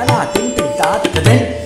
หน้าตึงตึงตาตึงเต้น